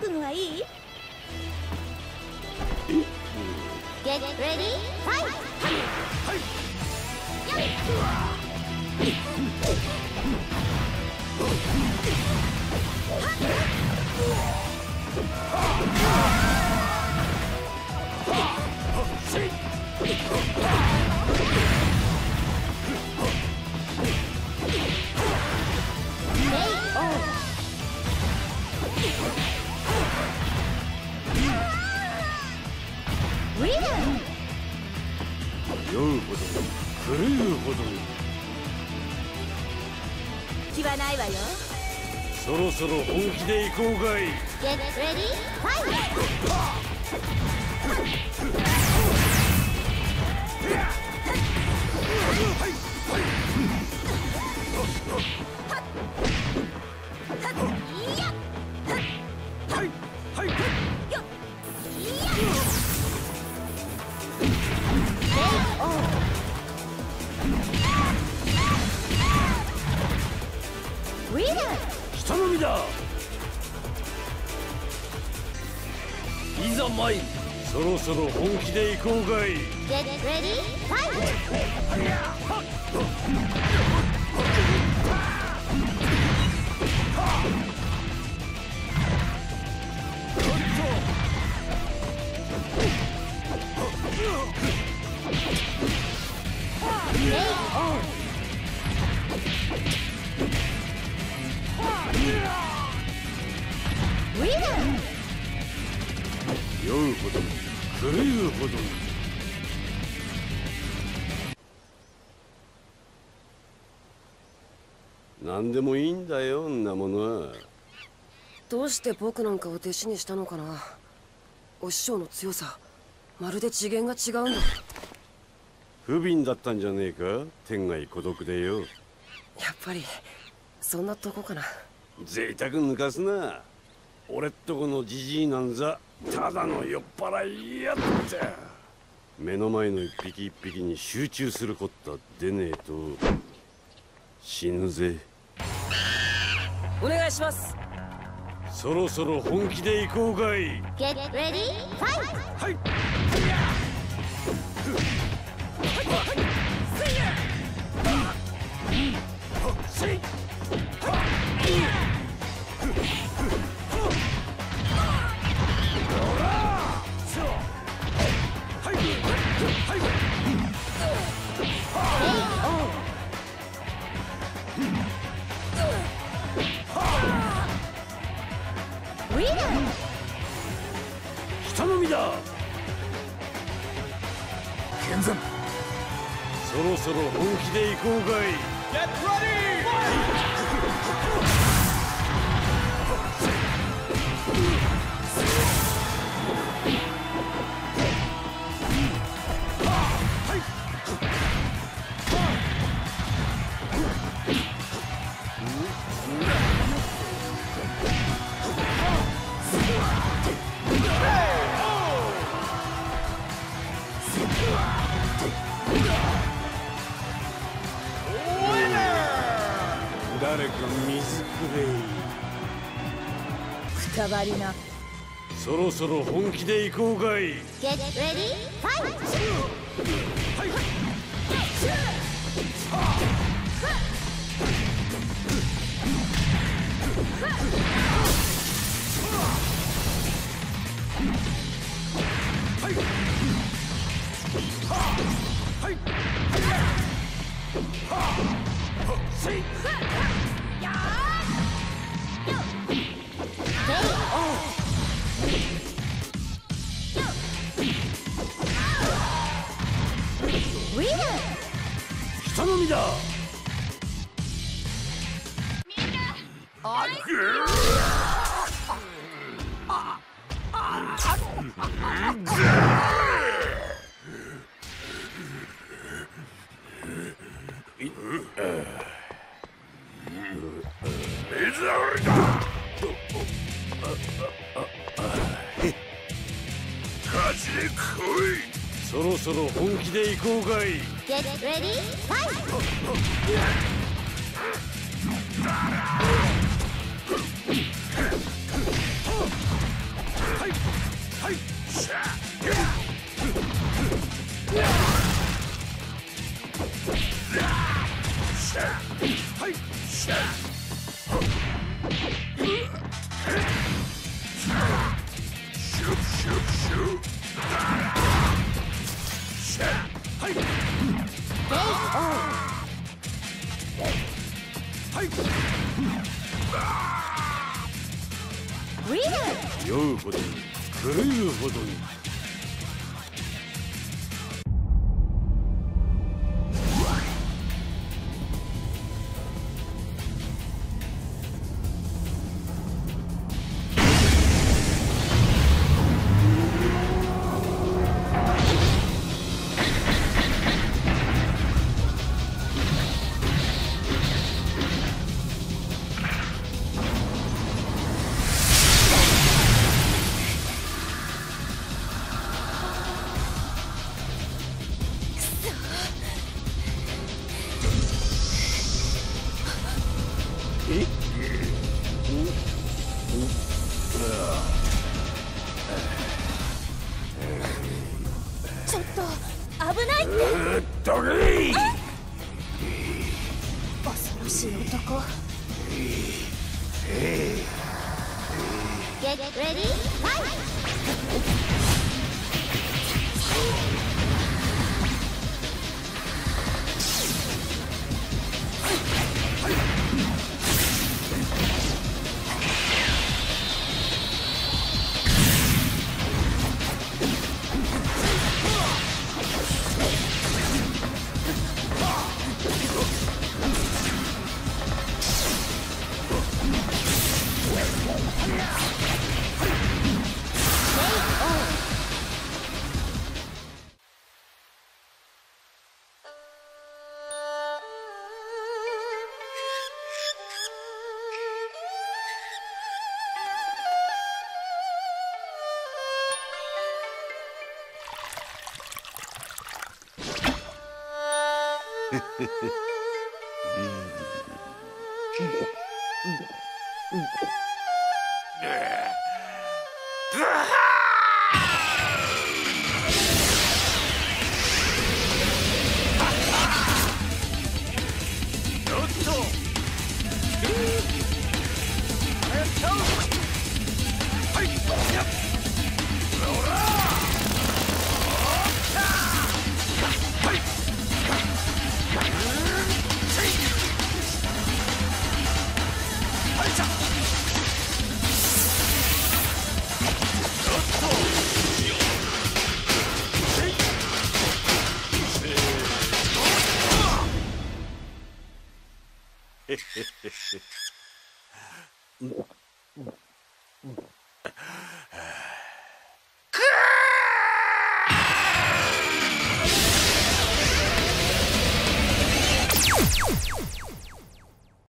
くのがいい？ Get ready, fight! 酔うほどに狂うほどに気はないわよ。 そろそろ本気で行こうがい。 Get ready, fight! ひとのみだ。いざ参る。そろそろ本気で行こうがい。 Get ready, fight! 酔うほどに狂うほどに。何でもいいんだよ、んなものは。 どうして僕なんかを弟子にしたのかな。お師匠の強さ、まるで次元が違うんだ。 不憫だったんじゃねえか、天涯孤独でよ。 やっぱりそんなとこかな。 贅沢抜かすな。俺っとこのじじいなんざただの酔っ払いやった。目の前の一匹一匹に集中するこったでねえと死ぬぜ。 お願いします。 そろそろ本気で行こうがい。 Get ready, fight! はい。人のみだ。 剣山。 そろそろ本気で行こうがい。 Get ready! Winner! 誰か水くれ。 くたばりな。 そろそろ本気で行こうがい。 Get ready, fight! 人のみだ。そろそろ本気で行こうがい。 Get ready, fight! 人酔うほどに狂うほどに。 ちょっと危ないって。 どけ！ 恐ろしい男。 Get ready, fight! く